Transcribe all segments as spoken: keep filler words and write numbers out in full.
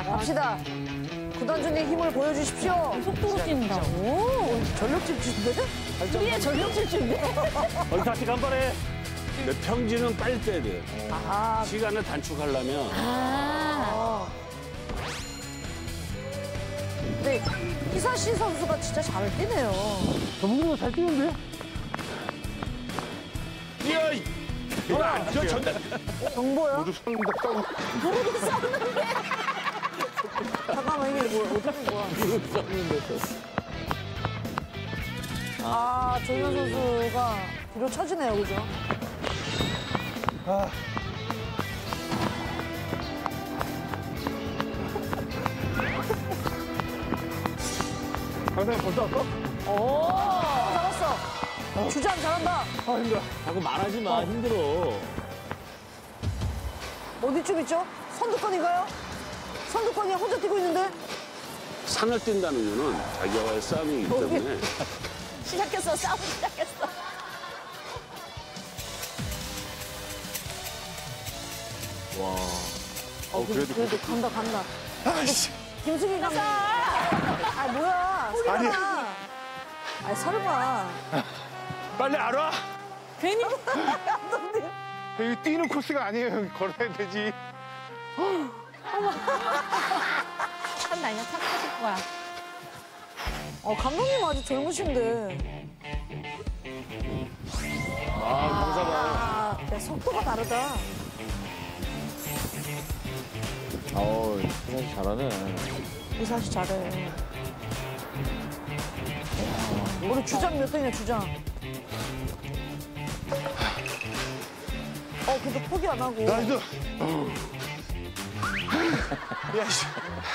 갑시다. 구단주님 힘을 보여주십시오. 속도로 뛴다고? 전력 질주인데? 우리의 전력 질주인데? 어, 다시 간발해. 근데 평지는 빨리 떼야 돼요. 아, 시간을 단축하려면. 아. 근데 히사시 선수가 진짜 잘 뛰네요. 정국이가 잘 뛰는데? 이야, 이거 저 전달. 정보야? 모두 섰는데 싸우. 모르고 싸우는데. 잠깐만, 이게 뭐, 어떻게 거야? 모두 섰는데 아, 조현 선수가 뒤로 쳐지네요, 그죠? 아. 강사님 벌써 왔어? 오, 잘했어. 주장 잘한다. 아, 힘들어. 자꾸 말하지 마. 힘들어. 어디쯤 있죠? 선두권인가요? 선두권이 혼자 뛰고 있는데? 산을 뛴다는 이유는 자기와의 싸움이기 때문에. 시작했어, 싸움 시작했어. 와. 어, 그래도, 그래도 간다, 간다. 아이씨. 김승희 감독. 아, 뭐야. 아니. 아, 설마. 빨리 알아. 괜히 감독님. 여기 뛰는 코스가 아니에요. 걸어야 되지. 참 나이가 착하실 거야. 어, 감독님 아직 젊으신데. 아, 강사 봐. 아, 야, 속도가 다르다. 어우, 희사씨 잘하네. 이사시 잘해. 우리 주장 몇 등이야, 주장? 어, 근데 포기 안 하고. 나이스. 야, 씨.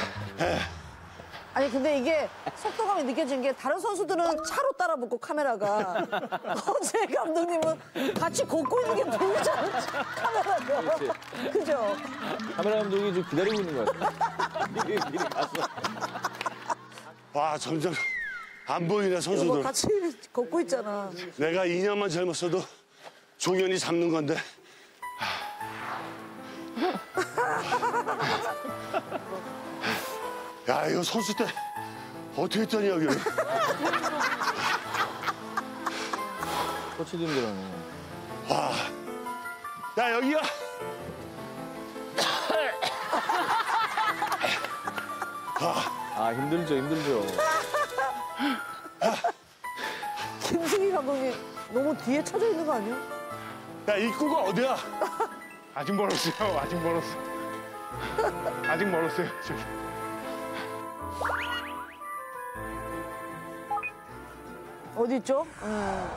아니, 근데 이게 속도감이 느껴진 게 다른 선수들은 차로 따라붙고 카메라가. 어제 감독님은 같이 걷고 있는 게 보이잖아, 카메라가. 그죠? 카메라 감독이 지금 기다리고 있는 거 같아. 미리, 미리 갔어. 와, 점점 안 보이네, 이거 선수들. 같이 걷고 있잖아. 내가 이 년만 젊었어도 종현이 잡는 건데. 야, 이거 선수 때 어떻게 했더니 여기를. 코치도 힘들어네. 와. 야, 여기야. 아, 힘들죠, 힘들죠. 김승희 감독님 너무 뒤에 쳐져 있는 거 아니야? 야, 입구가 어디야? 아직 멀었어요, 아직 멀었어. 아직 멀었어요, 저기. 어디 있죠? 음.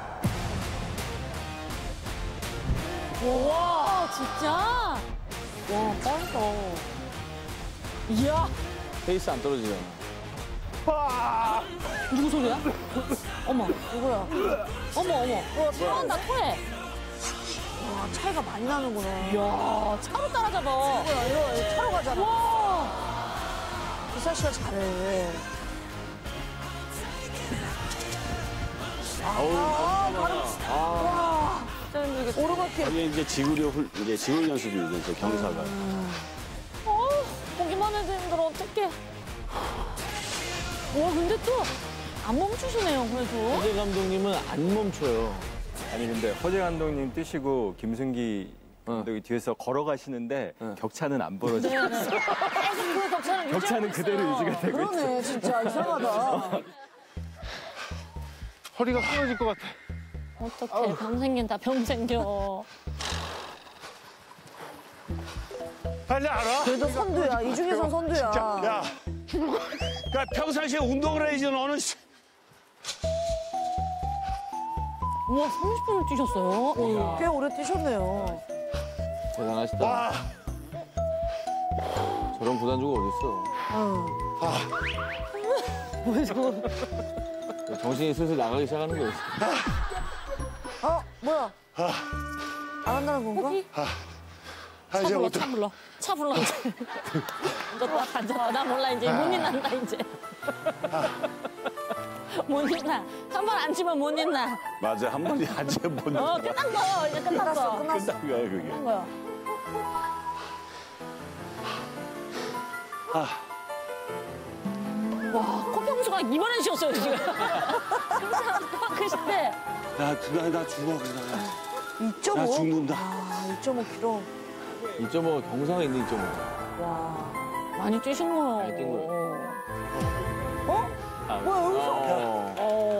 와, 진짜? 와, 빠르다. 이야, 페이스 안 떨어지잖아. 누구 소리야? 어머, 누구야? 어머, 어머. 와, 차온다, 토해. 와, 차이가 많이 나는구나. 이야, 차로 따라잡아. 뭐야, 이거 차로 가잖아. 와, 기사 씨가 잘해. 아우, 아, 바로. 와, 진짜 힘들겠다. 오르막길. 이게 이제 지구력 훌, 이제 지구 연습이죠, 저 경사가. 어, 보기만 해도 힘들어, 어떡해. 와, 근데 또 안 멈추시네요, 그래도. 허재 감독님은 안 멈춰요. 아니 근데 허재 감독님 뛰시고 김승기 감독이 뒤에서 걸어가시는데 응. 격차는 안 벌어져요. 네, 네. 계속 그 격차는 유지하고 격차는 그대로 있어요. 유지가 되고 있어요. 그러네, 진짜 이상하다. 허리가 끊어질 것 같아. 어떡해, 병 생긴다, 병 생겨. 빨리 알아. 그래도 선두야. 이 중에선 선두야. 야, 야, 평상시에 운동을 해야지, 너는. 씨. 우와, 삼십 분을 뛰셨어요? 꽤 오래 뛰셨네요. 대단하시다. 와, 저런 구단주가 어딨어. 응. 왜 저거. 정신이 슬슬 나가기 시작하는 거였어. 어, 뭐야? 안 한다는 건가? 포기? 아, 차 이제 불러, 못 차 불러. 차 불러, 이제. 앉았다, 앉았다. 나 몰라, 이제. 못 잊는다, 이제. 못 잊나. 한 번 앉으면 못 잊나. 맞아, 한 번이 아직 못 어, 끝난 거. 이제 끝났어. 끝났어. 끝난 거야, 그게. 끝난 거야. 와, 코평수가 이만하셨어요, 지금. 그렇게 크신데. 나, 나, 나 죽어, 그러다가. 이 점 오? 나 죽는다. 아, 이 점 오 킬로그램. 이 점 오 경상에 있는 이 점 오. 와, 많이 뛰신 거예요. 많이 뛴 거예요. 어? 뭐야, 여기서? 어.